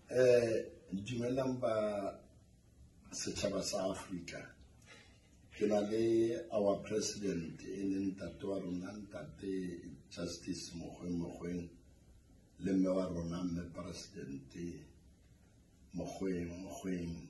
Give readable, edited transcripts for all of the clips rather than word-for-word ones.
Dumelang ba setjhaba sa Africa. Ke na le our president in ntate wa rona ntate Justice Mogoeng Mogoeng le mme wa rona mme president Mogoeng Mogoeng.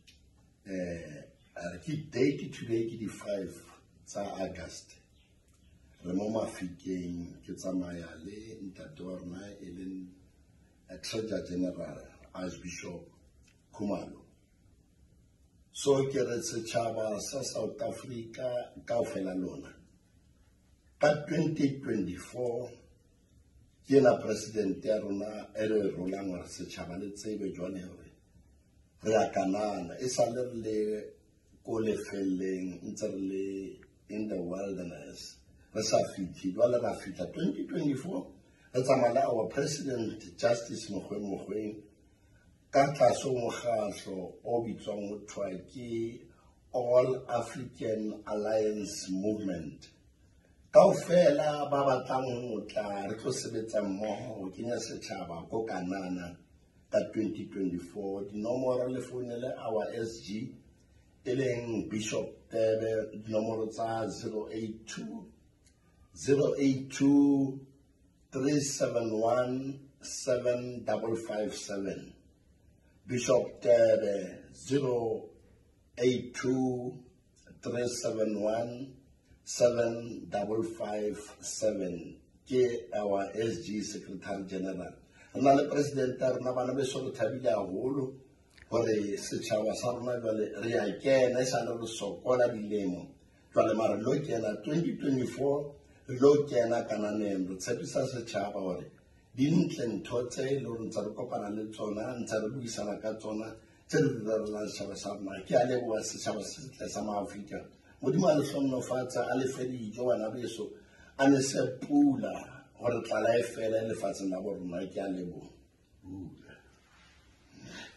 Ke date today ke di 5 tsa August. Re mo mafikeng ke tsamaya le ntate wa rona e leng Treasurer General Archbishop Khumalo. So ke re setjhaba sa South Africa kaofela lona ka 2024 ke na president ya rona e re rolang re setjhaba le tsebe jwane hore re a kanana e sa le ko lefeleng ntse re le in the wilderness re sa fithi jwale ra fitla 2024 re tsamaya our president Justice Mogoeng Mogoeng ka tlaso mokgatlo o bitswang ho thwa ke All African Alliance Movement. Kaofela ba batlang ho tla re tlo sebetsa mmoho ho kenya setjhaba ko kanana ka 2024. Dinomoro le founele our SG e leng Bishop Tebe, dinomoro tsa 082 371 7557. Bishop Tebe 082 371 7557 ke our SG Secretary General. Rena le President rena bana beso re thabile haholo hore setjhaba sa rona jwale re a kena e sa le re sokola dilemo jwale mara lo kena 2024 lo kena kananeng re tshepisa setjhaba hore dintle ntho tse le hore ntse re kopana le tsona ntse re buisana ka tsona tse re direla setjhaba sa rona. Ke a leboha setjhaba sa Maafrika modimo a le hlonolofatsa a le fe dijo bana beso a ne se pula gore tlala e fela lefatsheng la borona. Ke a leboha.